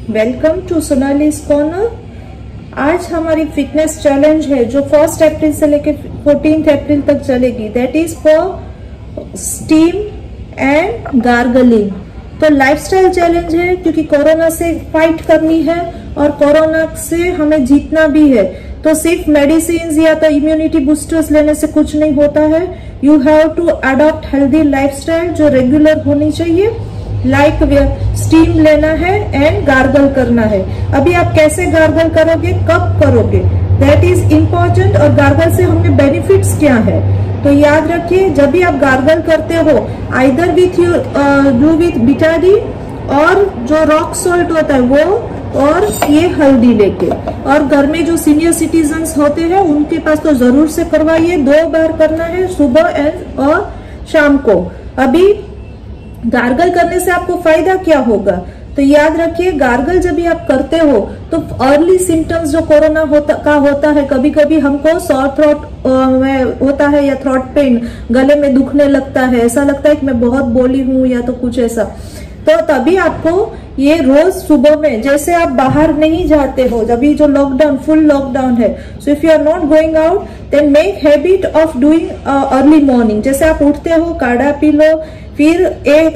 Welcome to Sonali's corner. आज हमारी fitness challenge है जो 1 अप्रैल से लेकर 14 अप्रैल तक चलेगी। That is for steam and gargling. तो लाइफस्टाइल चैलेंज है क्योंकि कोरोना से फाइट करनी है और कोरोना से हमें जीतना भी है। तो सिर्फ मेडिसिन या तो इम्यूनिटी बूस्टर्स लेने से कुछ नहीं होता है। You have to adopt healthy lifestyle जो रेगुलर होनी चाहिए। लाइक स्टीम लेना है एंड गार्गल करना है। अभी आप कैसे गार्गल करोगे, कब करोगे, दैट इज इम्पोर्टेंट। और गार्गल से हमें बेनिफिट्स क्या है तो याद रखिए, जब भी आप गार्गल करते हो either with do with Betadine और जो रॉक सॉल्ट होता है वो, और ये हल्दी लेके। और घर में जो सीनियर सिटीजन्स होते हैं उनके पास तो जरूर से करवाइए। 2 बार करना है, सुबह एंड और शाम को। अभी गार्गल करने से आपको फायदा क्या होगा तो याद रखिए, गार्गल जब भी आप करते हो तो अर्ली सिम्टम्स जो कोरोना होता है, कभी कभी हमको सॉर थ्रोट में होता है या थ्रोट पेन, गले में दुखने लगता है, ऐसा लगता है कि मैं बहुत बोली हूँ या तो कुछ ऐसा। तो तभी आपको ये रोज सुबह में, जैसे आप बाहर नहीं जाते हो, अभी जो लॉकडाउन, फुल लॉकडाउन है, so if you are not going out then make habit of doing early morning. जैसे आप उठते हो काढ़ा पी लो, फिर एक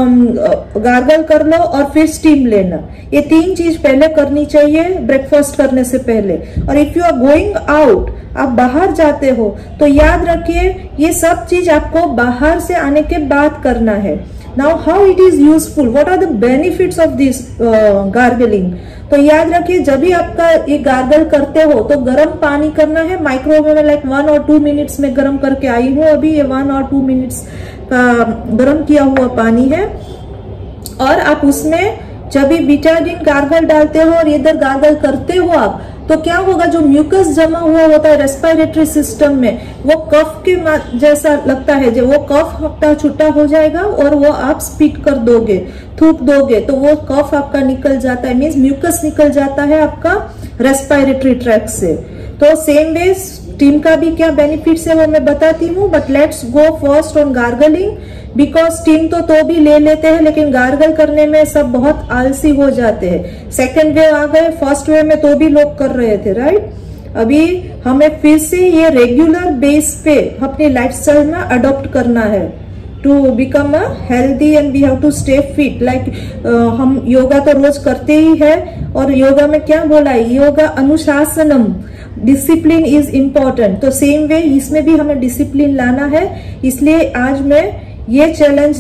गार्गल कर लो और फिर स्टीम लेना। ये 3 चीज पहले करनी चाहिए ब्रेकफास्ट करने से पहले। और if you are going out, आप बाहर जाते हो तो याद रखिए ये सब चीज आपको बाहर से आने के बाद करना है। Now how it is useful, what are the benefits of this gargling. तो याद रखिए, जब भी आपका ये गार्गल करते हो तो गर्म पानी करना है। माइक्रोवेव में लाइक 1 और 2 मिनट्स में गर्म करके आई हूँ अभी। ये 1 और 2 मिनट्स का गर्म किया हुआ पानी है। और आप उसमें जब भी बिटाडीन गार्गल डालते हो और इधर गार्गल करते हो आप, तो क्या होगा, जो म्यूकस जमा हुआ होता है रेस्पिरेटरी सिस्टम में, वो कफ के जैसा लगता है, जो वो कफ आपका छुट्टा हो जाएगा और वो आप स्पीट कर दोगे, थूक दोगे, तो वो कफ आपका निकल जाता है, मीन्स म्यूकस निकल जाता है आपका रेस्पिरेटरी ट्रैक से। तो सेम वे स्टीम का भी क्या बेनिफिट्स है वो मैं बताती हूँ, but let's go first on gargling. Because steam तो भी ले लेते हैं, लेकिन गार्गल करने में सब बहुत आलसी हो जाते हैं। सेकेंड वेव आ गए, फर्स्ट वेव में तो भी लोग कर रहे थे, राइट। अभी हमें फिर से ये रेगुलर बेस पे अपने लाइफस्टाइल में अडॉप्ट करना है to become a healthy and we have to stay fit. Like हम योगा तो रोज करते ही है, और योगा में क्या बोला है, योगा अनुशासनम, डिसिप्लिन इज इम्पोर्टेंट। तो सेम वे इसमें भी हमें डिसिप्लिन लाना है। इसलिए आज मैं ये चैलेंज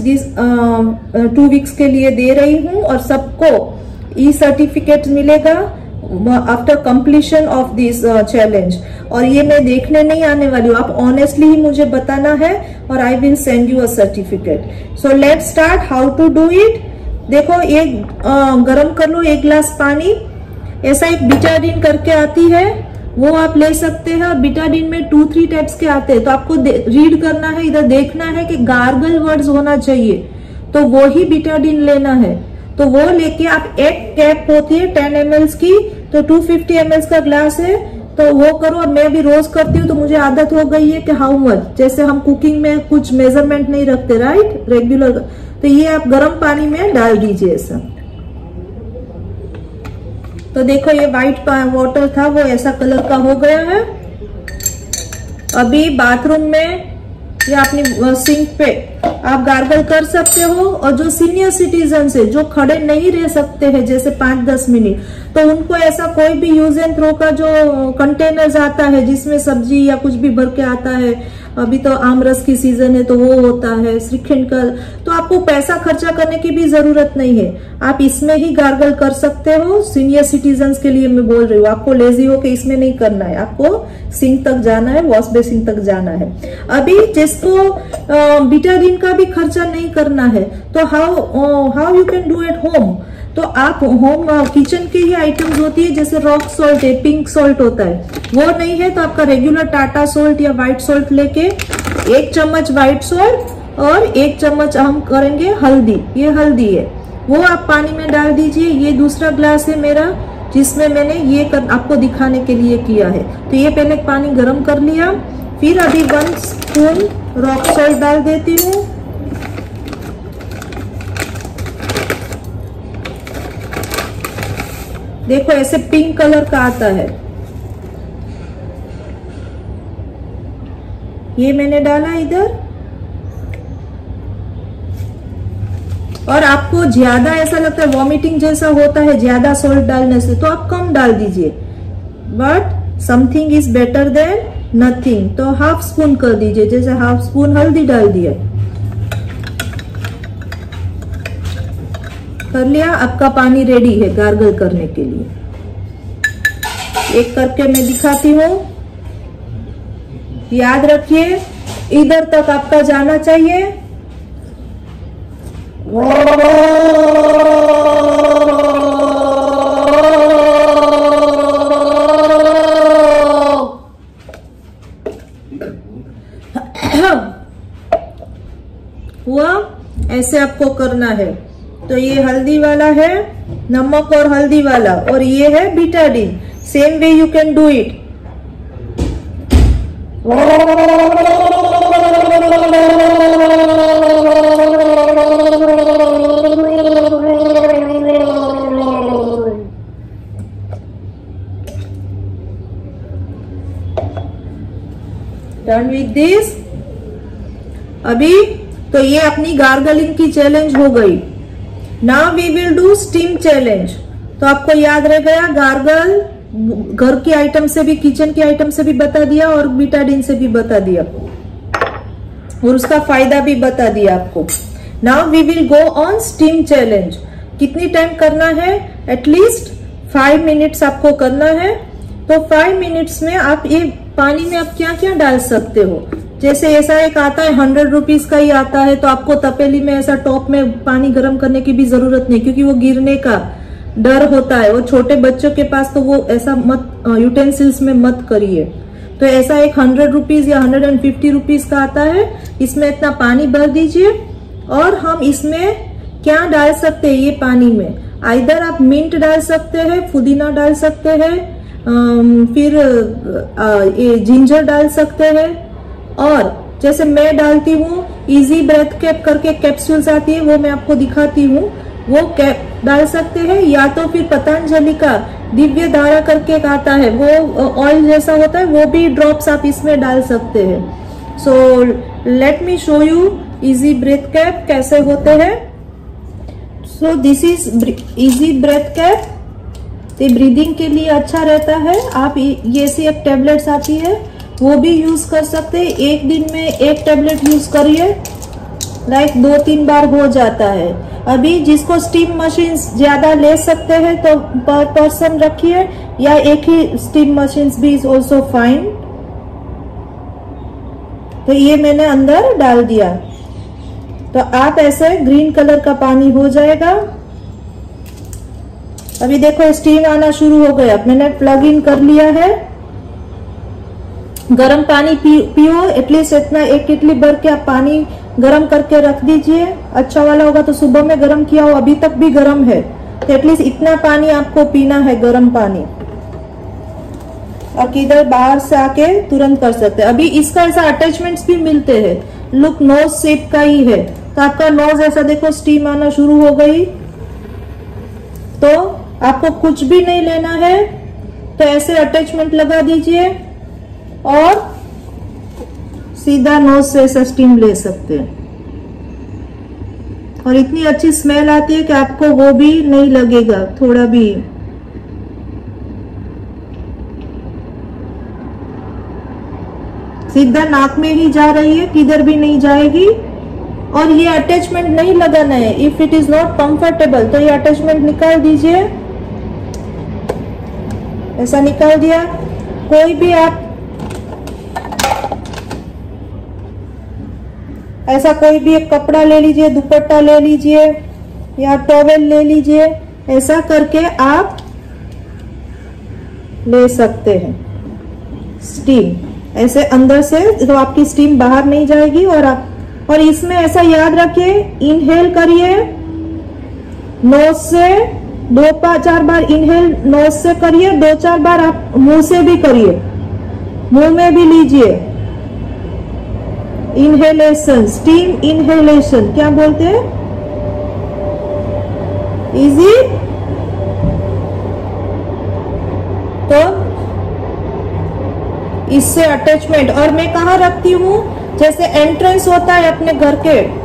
2 वीक्स के लिए दे रही हूँ और सबको ई सर्टिफिकेट मिलेगा after completion of this challenge. और ये मैं देखने नहीं आने वाली हूँ, आप ऑनेस्टली ही मुझे बताना है और I will send you a certificate. So let's start how to do it. देखो, एक गरम कर लो 1 गिलास पानी। ऐसा एक बिटाडीन करके आती है, वो आप ले सकते हैं। और बिटाडीन में 2-3 टाइप्स के आते हैं, तो आपको रीड करना है, इधर देखना है कि गार्गल वर्ड्स होना चाहिए, तो वो ही बिटाडीन लेना है। तो वो लेके आप, एक कैप होती है 10 ml की, तो 250 ml का ग्लास है, तो वो करो। और मैं भी रोज करती हूँ तो मुझे आदत हो गई है कि हाउ मच, जैसे हम कुकिंग में कुछ मेजरमेंट नहीं रखते, राइट, रेगुलर। तो ये आप गर्म पानी में डाल दीजिए ऐसा। तो देखो, ये व्हाइट वाटर था वो ऐसा कलर का हो गया है। अभी बाथरूम में या अपनी सिंक पे आप गार्गल कर सकते हो। और जो सीनियर सिटीजन है, जो खड़े नहीं रह सकते हैं जैसे 5-10 मिनट, तो उनको ऐसा कोई भी यूज एंड थ्रो का जो कंटेनर्स आता है जिसमें सब्जी या कुछ भी भर के आता है, अभी तो आमरस की सीजन है तो वो होता है, श्रीखंड का, तो आपको पैसा खर्चा करने की भी जरूरत नहीं है, आप इसमें ही गार्गल कर सकते हो। सीनियर सिटीजन्स के लिए मैं बोल रही हूँ, आपको लेजी हो के इसमें नहीं करना है, आपको सिंक तक जाना है, वॉश बेसिन तक जाना है। अभी जिसको बिटाडीन का भी खर्चा नहीं करना है, तो how you can do at home. तो आप होम किचन के ही आइटम्स होती है, जैसे रॉक सॉल्ट है, पिंक सॉल्ट होता है, वो नहीं है तो आपका रेगुलर टाटा सॉल्ट या व्हाइट सॉल्ट लेके 1 चम्मच व्हाइट सॉल्ट और 1 चम्मच हम करेंगे हल्दी, ये हल्दी है, वो आप पानी में डाल दीजिए। ये दूसरा ग्लास है मेरा जिसमें मैंने ये आपको दिखाने के लिए किया है। तो ये पहले पानी गर्म कर लिया, फिर अभी 1 स्पून रॉक सॉल्ट डाल देती हूँ। देखो ऐसे पिंक कलर का आता है। ये मैंने डाला इधर। और आपको ज्यादा ऐसा लगता है वॉमिटिंग जैसा होता है ज्यादा सॉल्ट डालने से, तो आप कम डाल दीजिए। But something is better than nothing, तो हाफ स्पून कर दीजिए। जैसे हाफ स्पून हल्दी डाल दिया, कर लिया। आपका पानी रेडी है गार्गल करने के लिए। एक करके मैं दिखाती हूँ। याद रखिए इधर तक आपका जाना चाहिए। हुआ, ऐसे आपको करना है। तो ये हल्दी वाला है, नमक और हल्दी वाला, और ये है Betadine. Same way you can do it. Done with this. अभी तो ये अपनी गार्गलिंग की चैलेंज हो गई। Now we will do steam challenge. तो आपको याद रह गया, गार्गल घर के आइटम से भी, किचन के आइटम से भी बता दिया और बीटाडीन से भी बता दिया, और उसका फायदा भी बता दिया आपको। Now we will go on steam challenge. कितनी टाइम करना है? एटलीस्ट 5 मिनट्स आपको करना है। तो 5 मिनट्स में आप ये पानी में आप क्या क्या डाल सकते हो। जैसे ऐसा एक आता है 100 रुपीज का ही आता है, तो आपको तपेली में ऐसा टॉप में पानी गर्म करने की भी जरूरत नहीं, क्योंकि वो गिरने का डर होता है। वो छोटे बच्चों के पास तो वो ऐसा मत, यूटेंसिल्स में मत करिए। तो ऐसा एक 100 रुपीज या 150 रुपीज का आता है। इसमें इतना पानी भर दीजिए, और हम इसमें क्या डाल सकते हैं ये पानी में? आइदर आप मिंट डाल सकते हैं, पुदीना डाल सकते हैं, फिर ये जिंजर डाल सकते हैं, और जैसे मैं डालती हूँ इजी ब्रेथ कैप करके कैप्सूल्स आती है, वो मैं आपको दिखाती हूँ, वो कैप डाल सकते हैं। या तो फिर पतंजलि का दिव्य धारा करके एक आता है, वो ऑयल जैसा होता है, वो भी ड्रॉप्स आप इसमें डाल सकते हैं। So let me show you easy breathe cap कैसे होते हैं। So this is easy breathe cap. ये ब्रीदिंग के लिए अच्छा रहता है। आप ये सी एक टेबलेट्स आती है, वो भी यूज कर सकते हैं। एक दिन में एक टेबलेट यूज करिए, लाइक 2-3 बार हो जाता है। अभी जिसको स्टीम मशीन ज्यादा ले सकते हैं तो पर पर्सन रखिए, या एक ही स्टीम मशीन भी इज ऑल्सो फाइन। तो ये मैंने अंदर डाल दिया। तो आप ऐसे ग्रीन कलर का पानी हो जाएगा। अभी देखो स्टीम आना शुरू हो गया। मैंने प्लग इन कर लिया है। गरम पानी पियो। एटलीस्ट इतना 1 केटली भर के आप पानी गरम करके रख दीजिए। अच्छा वाला होगा तो सुबह में गरम किया हो, अभी तक भी गरम है, तो एटलीस्ट इतना पानी आपको पीना है, गरम पानी। और किधर बाहर से आके तुरंत कर सकते हैं। अभी इसका ऐसा अटैचमेंट्स भी मिलते हैं, लुक नोज शेप का ही है। तो आपका नोज ऐसा देखो स्टीम आना शुरू हो गई। तो आपको कुछ भी नहीं लेना है, तो ऐसे अटैचमेंट लगा दीजिए और सीधा नोज से ऐसा स्टीम ले सकते हैं। और इतनी अच्छी स्मेल आती है कि आपको वो भी नहीं लगेगा थोड़ा भी। सीधा नाक में ही जा रही है, किधर भी नहीं जाएगी। और ये अटैचमेंट नहीं लगाना है। If it is not comfortable तो ये अटैचमेंट निकाल दीजिए। ऐसा निकाल दिया। कोई भी आप ऐसा कोई भी एक कपड़ा ले लीजिए, दुपट्टा ले लीजिए या टॉवेल ले लीजिए, ऐसा करके आप ले सकते हैं स्टीम। ऐसे अंदर से तो आपकी स्टीम बाहर नहीं जाएगी। और इसमें ऐसा याद रखिए, इनहेल करिए नोज से 2-4 बार इनहेल नोज से करिए, 2-4 बार आप मुंह से भी करिए, मुंह में भी लीजिए। इनहेलेशन, स्टीम इनहेलेशन क्या बोलते हैं? इजी इससे अटैचमेंट। और मैं कहाँ रखती हूँ, जैसे एंट्रेंस होता है अपने घर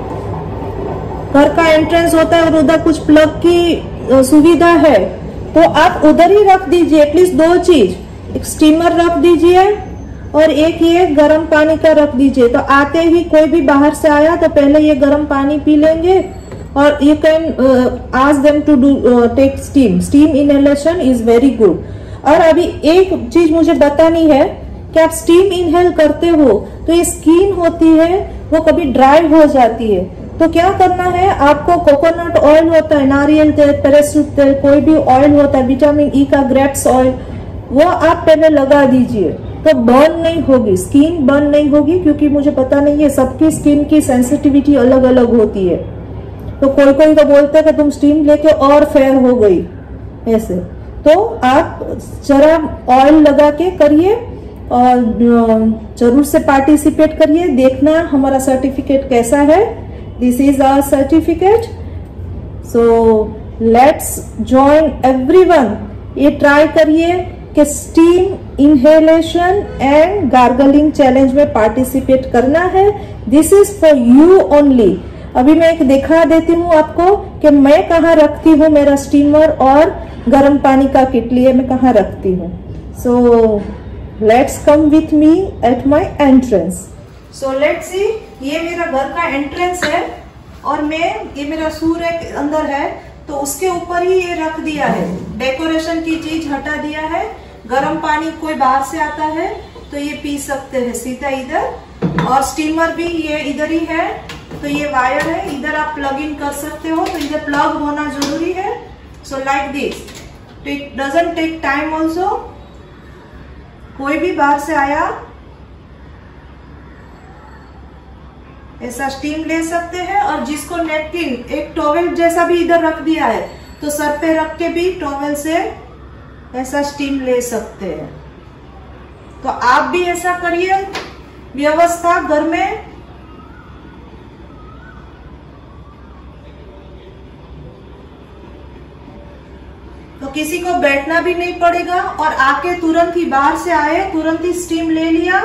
का एंट्रेंस होता है और उधर कुछ प्लग की सुविधा है, तो आप उधर ही रख दीजिए एटलीस्ट 2 चीज, एक स्टीमर रख दीजिए और एक ये गर्म पानी का रख दीजिए। तो आते ही कोई भी बाहर से आया तो पहले ये गर्म पानी पी लेंगे और you can ask them to do take steam inhalation is very good. और अभी एक चीज मुझे बतानी है कि आप स्टीम इनहेल करते हो तो ये स्किन होती है वो कभी ड्राई हो जाती है, तो क्या करना है आपको, कोकोनट ऑयल होता है, नारियल तेल, पैराशूट तेल, कोई भी ऑयल होता है, विटामिन ई का ग्रेप्स ऑयल, वो आप पहले लगा दीजिए तो बर्न नहीं होगी, स्किन बर्न नहीं होगी। क्योंकि मुझे पता नहीं है, सबकी स्किन की सेंसिटिविटी अलग अलग होती है, तो कोई कोई तो बोलते हैं कि तुम स्टीम लेके और फेयर हो गई ऐसे। तो आप जरा ऑयल लगा के करिए और जरूर से पार्टिसिपेट करिए, देखना हमारा सर्टिफिकेट कैसा है। This is our certificate, so let's join everyone. ये ट्राई करिए कि steam inhalation and gargling challenge में पार्टिसिपेट करना है। This is for you only. अभी मैं एक दिखा देती हूँ आपको कि मैं कहाँ रखती हूँ मेरा स्टीमर और गर्म पानी का किटली है, मैं कहाँ रखती हूँ। So let's come with me at my entrance. So let's see, ये मेरा घर का एंट्रेंस है और ये मेरा सूर्य के अंदर है, तो उसके ऊपर ही ये रख दिया है, डेकोरेशन की चीज हटा दिया है। गर्म पानी कोई बाहर से आता है तो ये पी सकते हैं सीधा इधर, और स्टीमर भी ये इधर ही है, तो ये वायर है, इधर आप प्लग इन कर सकते हो, तो इधर प्लग होना जरूरी है। So like this, it doesn't take time also. कोई भी बाहर से आया ऐसा स्टीम ले सकते हैं। और जिसको नेपकिन, एक टॉवेल जैसा भी इधर रख दिया है, तो सर पे रख के भी टॉवेल से ऐसा स्टीम ले सकते हैं। तो आप भी ऐसा करिए व्यवस्था घर में। तो किसी को बैठना भी नहीं पड़ेगा और आके तुरंत ही, बाहर से आए तुरंत ही स्टीम ले लिया।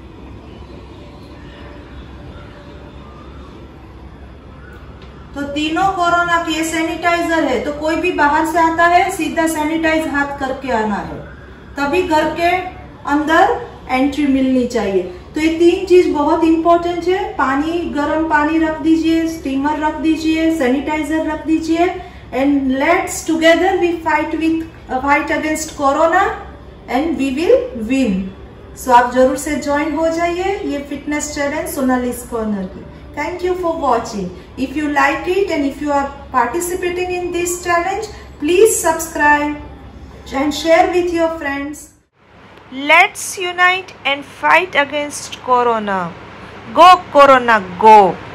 तो तीनों कोरोना के, ये सैनिटाइजर है, तो कोई भी बाहर से आता है सीधा सैनिटाइज हाथ करके आना है, तभी घर के अंदर एंट्री मिलनी चाहिए। तो ये 3 चीज बहुत इंपॉर्टेंट है। पानी, गर्म पानी रख दीजिए, स्टीमर रख दीजिए, सैनिटाइजर रख दीजिए, and let's together we fight against corona and we will win. So आप जरूर से ज्वाइन हो जाइए ये फिटनेस चैलेंज सोनालीज कॉर्नर की। Thank you for watching. If you like it and if you are participating in this challenge, please subscribe and share with your friends. Let's unite and fight against Corona. Go Corona, go!